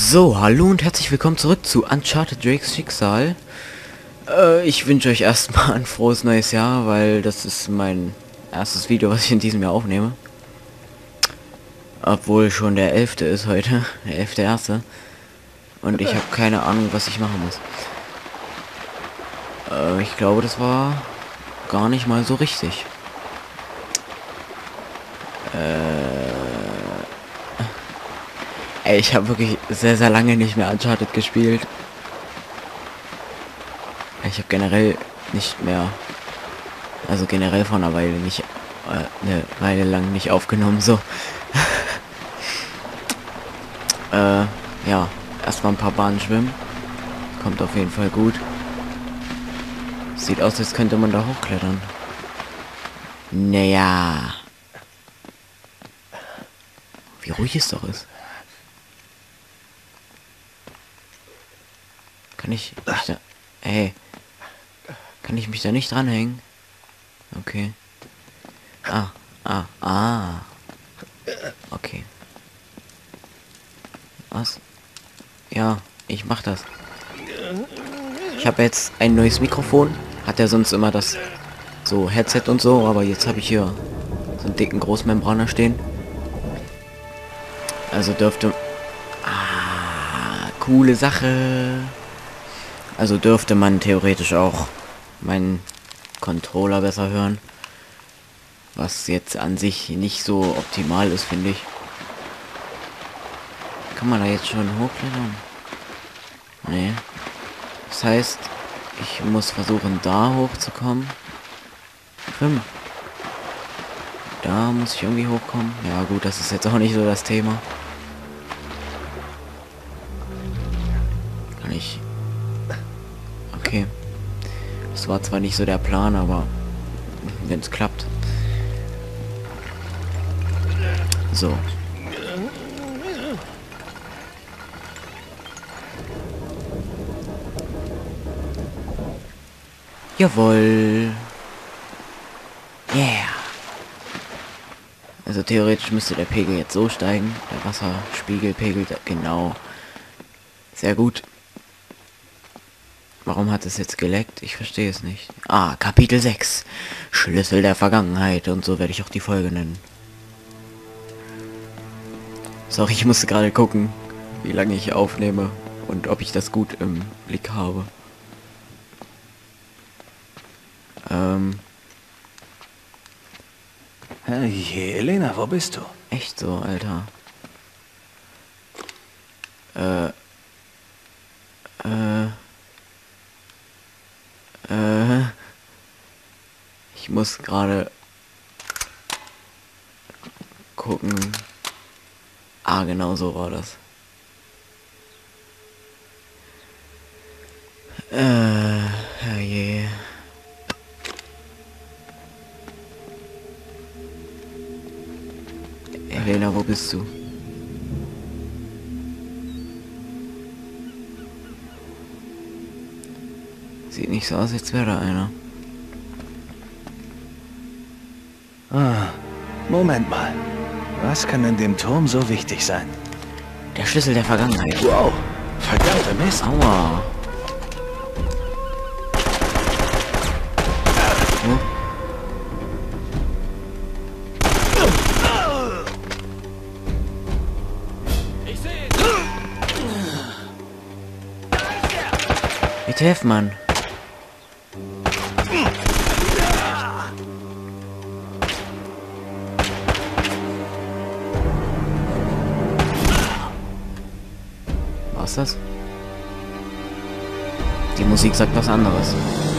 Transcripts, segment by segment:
So, hallo und herzlich willkommen zurück zu Uncharted Drakes Schicksal. Ich wünsche euch erstmal ein frohes neues Jahr, weil das ist mein erstes Video, was ich in diesem Jahr aufnehme. Obwohl schon der 11. ist heute, der 11.1. Und ich habe keine Ahnung, was ich machen muss. Ich glaube, das war gar nicht mal so richtig. Ich habe wirklich sehr, sehr lange nicht mehr Uncharted gespielt. Ich habe generell nicht mehr, also generell vor einer Weile nicht, eine Weile lang nicht aufgenommen, so. Ja, erstmal ein paar Bahnen schwimmen. Kommt auf jeden Fall gut. Sieht aus, als könnte man da hochklettern. Naja. Wie ruhig es doch ist. Kann ich mich da... Ey. Kann ich mich da nicht dranhängen? Okay. Okay. Was? Ja, ich mach das. Ich habe jetzt ein neues Mikrofon. Hat er sonst immer das so Headset und so, aber jetzt habe ich hier so einen dicken Großmembraner stehen. Also dürfte... coole Sache. Also dürfte man theoretisch auch meinen Controller besser hören. Was jetzt an sich nicht so optimal ist, finde ich. Kann man da jetzt schon hochklettern? Nee. Das heißt, ich muss versuchen, da hochzukommen. Da muss ich irgendwie hochkommen. Ja gut, das ist jetzt auch nicht so das Thema. Kann ich... Okay. Das war zwar nicht so der Plan, aber wenn es klappt. So. Jawohl. Yeah. Also theoretisch müsste der Pegel jetzt so steigen. Der Wasserspiegelpegel, genau. Sehr gut. Warum hat es jetzt geleckt? Ich verstehe es nicht. Kapitel 6. Schlüssel der Vergangenheit. Und so werde ich auch die Folge nennen. Sorry, ich musste gerade gucken, wie lange ich aufnehme und ob ich das gut im Blick habe. Hey, Elena, wo bist du? Echt so, Alter. Ich muss gerade gucken. Genau so war das. Herrje. Elena, wo bist du? Sieht nicht so aus, als wäre da einer. Moment mal. Was kann in dem Turm so wichtig sein? Der Schlüssel der Vergangenheit. Wow, verdammte Mist. Aua. Oh. Bitte helf, Mann. Was ist das? Die Musik sagt was anderes.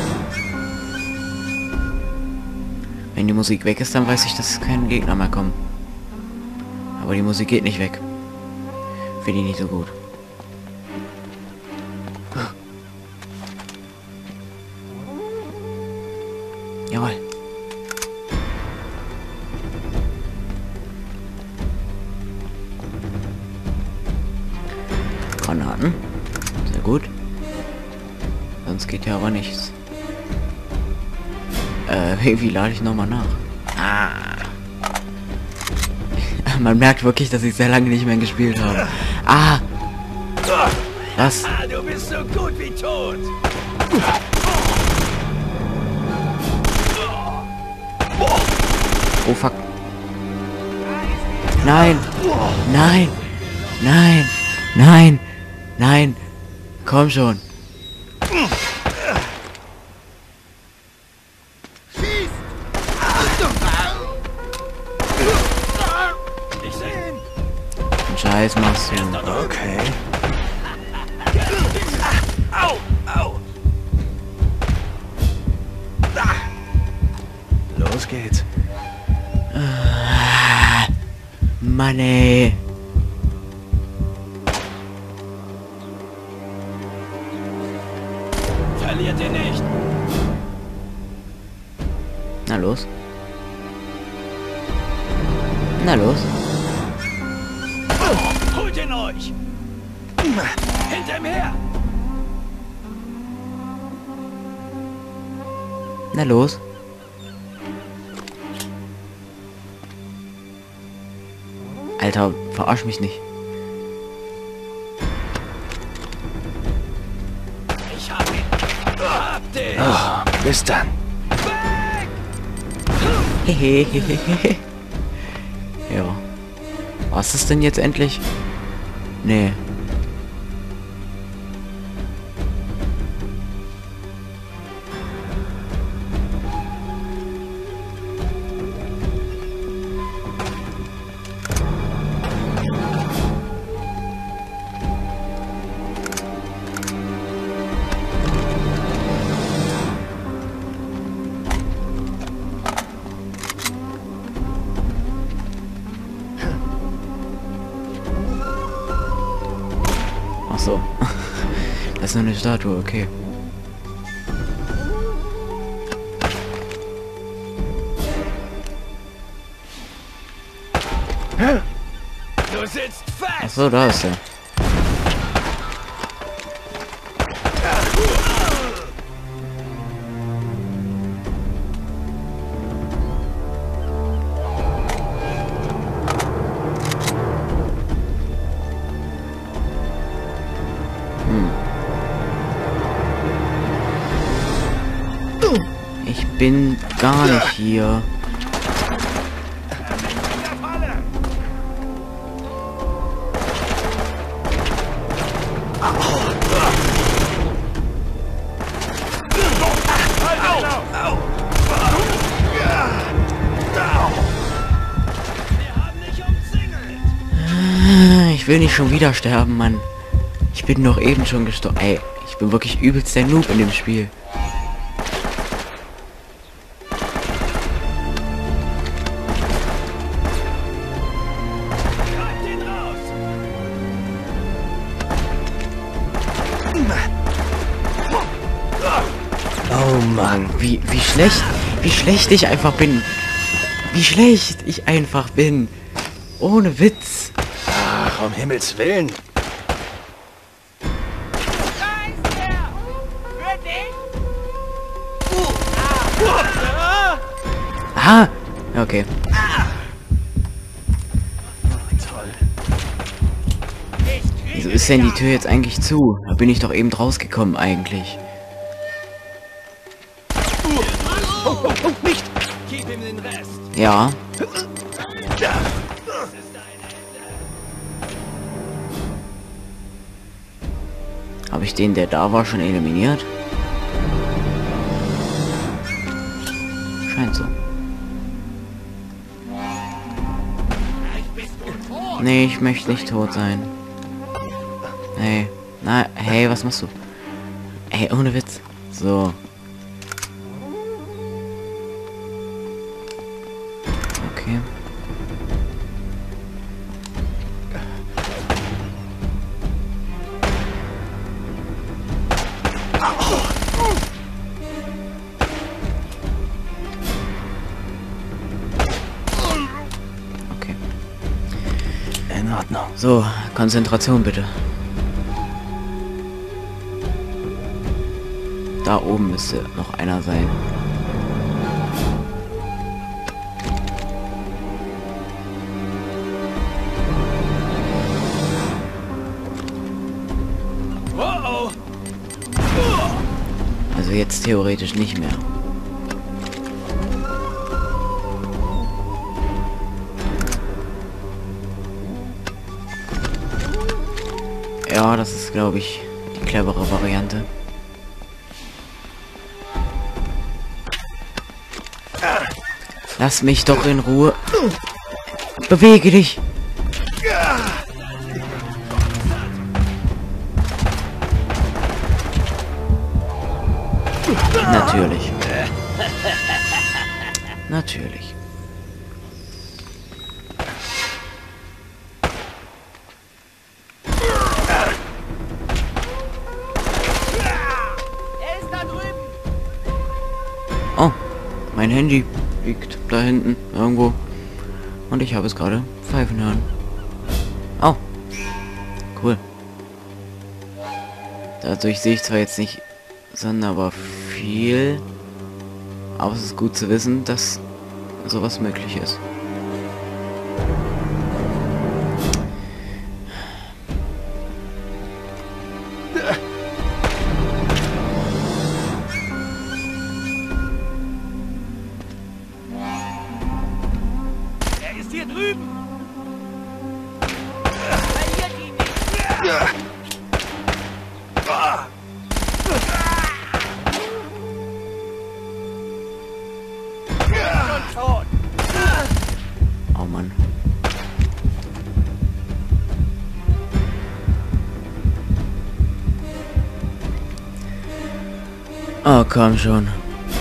Wenn die Musik weg ist, dann weiß ich, dass keine Gegner mehr kommen. Aber die Musik geht nicht weg. Finde ich nicht so gut. Jawohl. Granaten. Sehr gut. Sonst geht ja aber nichts. Wie lade ich nochmal nach? Man merkt wirklich, dass ich sehr lange nicht mehr gespielt habe. Was? Du bist so gut wie tot. Oh fuck. Nein! Nein! Nein! Nein! Nein! Komm schon! Ich sehe ihn. Scheiß machst du. Okay. Au, au. Los geht's. Mann ey. Verliert ihn nicht. Na los. Na los. Holt ihn euch. Hinter ihm her. Na los. Alter, verarsch mich nicht. Ich hab ihn. Hab dich. Oh, bis dann. Hehehehe. Ja. Was ist denn jetzt endlich? Nee. Ach so. Das ist nur eine Statue, okay. Du sitzt Ach fest. so, da ist er. Ich bin gar nicht hier. Ich will nicht schon wieder sterben, Mann. Ich bin doch eben schon gestorben. Ey, ich bin wirklich übelst der Noob in dem Spiel. Oh Mann. Wie schlecht ich einfach bin. Wie schlecht ich einfach bin. Ohne Witz. Ach, um Himmels Willen. Aha. Ja, okay. Toll. Wieso ist denn die Tür jetzt eigentlich zu? Da bin ich doch eben rausgekommen eigentlich. Nicht. Gib ihm den Rest. Ja. Habe ich den, der da war, schon eliminiert? Scheint so. Nee, ich möchte nicht tot sein. Hey. Na, hey, was machst du? Ey, ohne Witz. So. Okay. Okay. In Ordnung. So, Konzentration bitte. Da oben müsste noch einer sein. Oh, oh. Also jetzt theoretisch nicht mehr. Ja, das ist, glaube ich, die clevere Variante. Lass mich doch in Ruhe. Bewege dich. Natürlich. Natürlich. Er ist da drüben. Oh, mein Handy liegt da hinten irgendwo. Und ich habe es gerade pfeifen hören. Oh, cool. Dadurch sehe ich zwar jetzt nicht sonderbar viel, aber es ist gut zu wissen, dass sowas möglich ist. Er ist hier drüben. Verliert ihn nicht. Schon tot. Oh Mann. Oh, komm schon.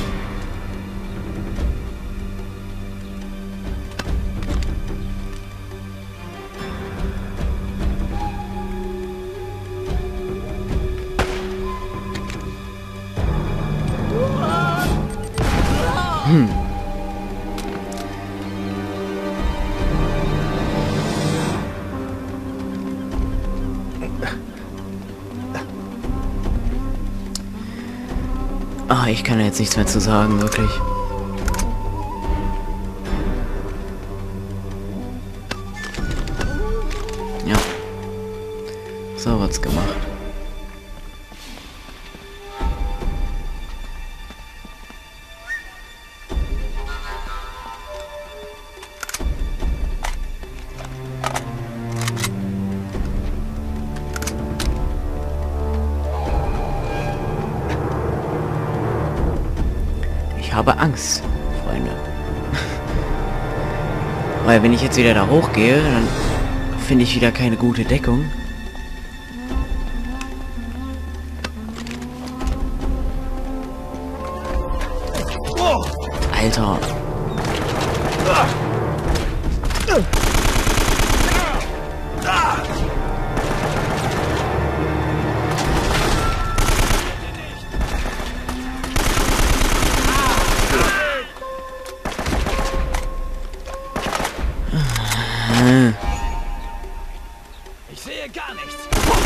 Ah, ich kann jetzt nichts mehr zu sagen, wirklich. Ja. So wird's gemacht. Ich habe Angst, Freunde. Weil wenn ich jetzt wieder da hochgehe, dann finde ich wieder keine gute Deckung. Alter. Ich sehe gar nichts.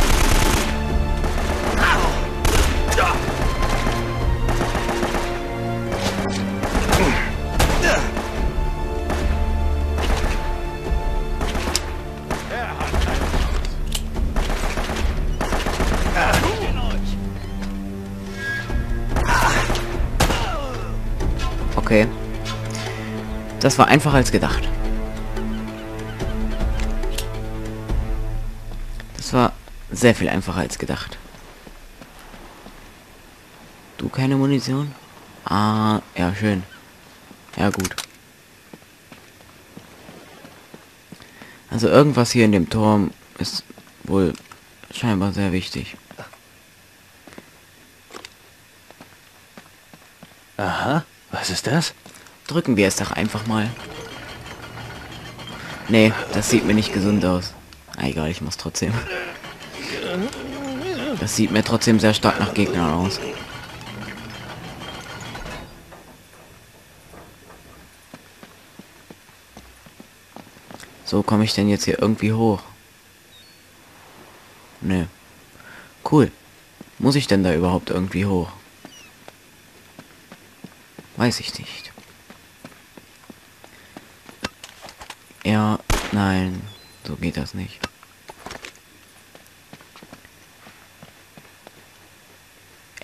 Okay. Das war einfacher als gedacht. Das war sehr viel einfacher als gedacht. Du keine Munition? Ah, ja, schön. Ja, gut. Also irgendwas hier in dem Turm ist wohl scheinbar sehr wichtig. Aha, was ist das? Drücken wir es doch einfach mal. Nee, das sieht mir nicht gesund aus. Ah, egal, ich mach's trotzdem. Das sieht mir trotzdem sehr stark nach Gegnern aus. So, komme ich denn jetzt hier irgendwie hoch? Nö. Cool. Muss ich denn da überhaupt irgendwie hoch? Weiß ich nicht. Ja, nein. So geht das nicht.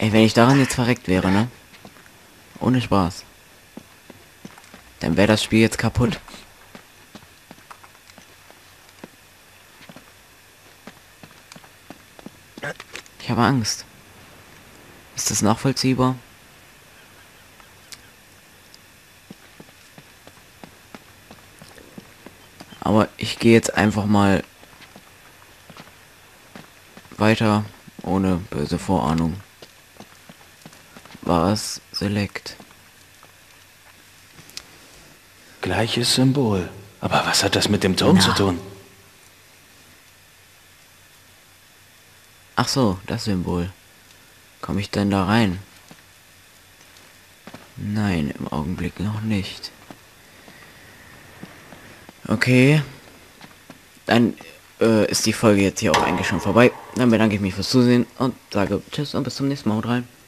Ey, wenn ich daran jetzt verreckt wäre, ne? Ohne Spaß. Dann wäre das Spiel jetzt kaputt. Ich habe Angst. Ist das nachvollziehbar? Aber ich gehe jetzt einfach mal weiter ohne böse Vorahnung. Was? Select. Gleiches Symbol. Aber was hat das mit dem Turm zu tun? Ach so, das Symbol. Komme ich denn da rein? Nein, im Augenblick noch nicht. Okay. Dann ist die Folge jetzt hier auch eigentlich schon vorbei. Dann bedanke ich mich fürs Zusehen und sage Tschüss und bis zum nächsten Mal. Haut rein.